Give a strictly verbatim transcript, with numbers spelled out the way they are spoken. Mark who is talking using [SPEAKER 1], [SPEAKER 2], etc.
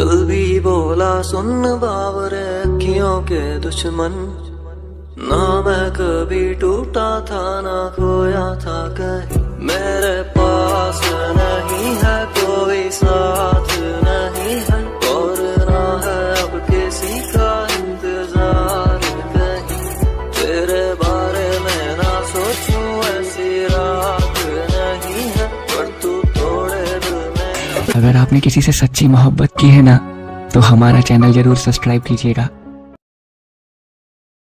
[SPEAKER 1] कल भी बोला सुन बावरे अखियों के दुश्मन, ना मैं कभी टूटा था ना खोया था कहीं। मेरे पास नहीं है कोई साथ नहीं है, और ना है अब किसी का इंतजार कहीं। तेरे बारे में ना सोचूं ऐसी रात नहीं है, पर तू थोड़े दिल में।
[SPEAKER 2] अगर आपने किसी से सच्ची मोहब्बत की है ना, तो हमारा चैनल जरूर सब्सक्राइब कीजिएगा।